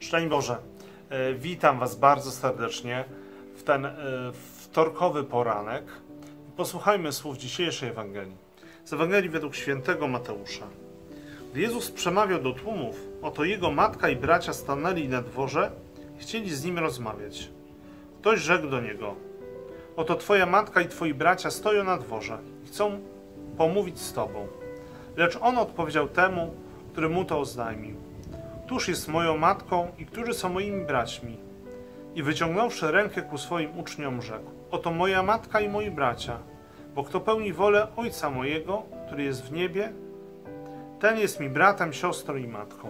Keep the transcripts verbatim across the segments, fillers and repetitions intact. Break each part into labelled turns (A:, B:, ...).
A: Szczęść Boże, witam Was bardzo serdecznie w ten wtorkowy poranek. Posłuchajmy słów dzisiejszej Ewangelii. Z Ewangelii według świętego Mateusza. Gdy Jezus przemawiał do tłumów, oto Jego matka i bracia stanęli na dworze i chcieli z Nim rozmawiać. Ktoś rzekł do Niego: oto Twoja matka i Twoi bracia stoją na dworze i chcą pomówić z Tobą. Lecz On odpowiedział temu, który mu to oznajmił: któż jest moją matką i którzy są moimi braćmi? I wyciągnąwszy rękę ku swoim uczniom, rzekł: oto moja matka i moi bracia, bo kto pełni wolę Ojca mojego, który jest w niebie, ten jest mi bratem, siostrą i matką.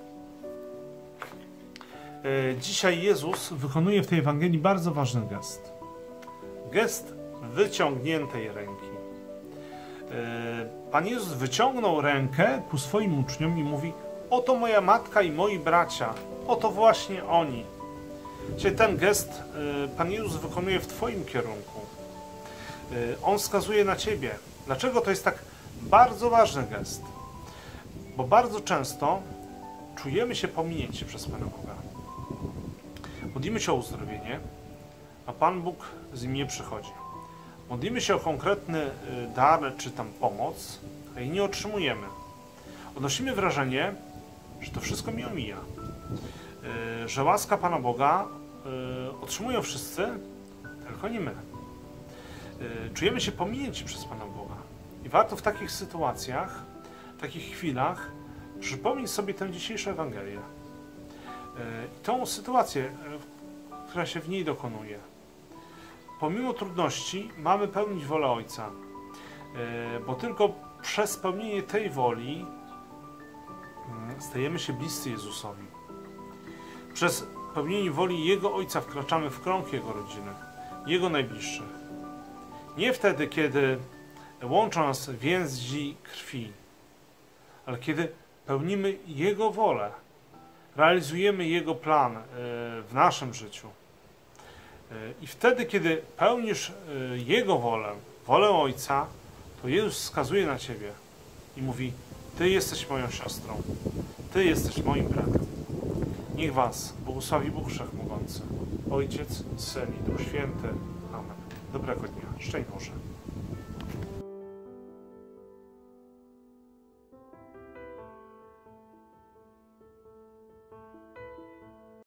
A: Dzisiaj Jezus wykonuje w tej Ewangelii bardzo ważny gest. Gest wyciągniętej ręki. Pan Jezus wyciągnął rękę ku swoim uczniom i mówi: oto moja matka i moi bracia, oto właśnie oni. Dzisiaj ten gest Pan Jezus wykonuje w Twoim kierunku. On wskazuje na Ciebie. Dlaczego to jest tak bardzo ważny gest? Bo bardzo często czujemy się pominięci przez Pana Boga. Modlimy się o uzdrowienie, a Pan Bóg z nim nie przychodzi. Modlimy się o konkretny dar czy tam pomoc, a jej nie otrzymujemy. Odnosimy wrażenie, że to wszystko mi omija. Że łaska Pana Boga otrzymują wszyscy, tylko nie my. Czujemy się pominięci przez Pana Boga. I warto w takich sytuacjach, w takich chwilach przypomnieć sobie tę dzisiejszą Ewangelię. I tą sytuację, która się w niej dokonuje. Pomimo trudności mamy pełnić wolę Ojca, bo tylko przez spełnienie tej woli stajemy się bliscy Jezusowi. Przez pełnienie woli Jego Ojca wkraczamy w krąg Jego rodziny, Jego najbliższych. Nie wtedy, kiedy łączą nas więzi krwi, ale kiedy pełnimy Jego wolę, realizujemy Jego plan w naszym życiu. I wtedy, kiedy pełnisz Jego wolę, wolę Ojca, to Jezus wskazuje na Ciebie i mówi: Ty jesteś moją siostrą, Ty jesteś moim bratem. Niech Was błogosławi Bóg Wszechmogący, Ojciec, Syn i Duch Święty. Amen. Dobrego dnia. Szczęść Boże.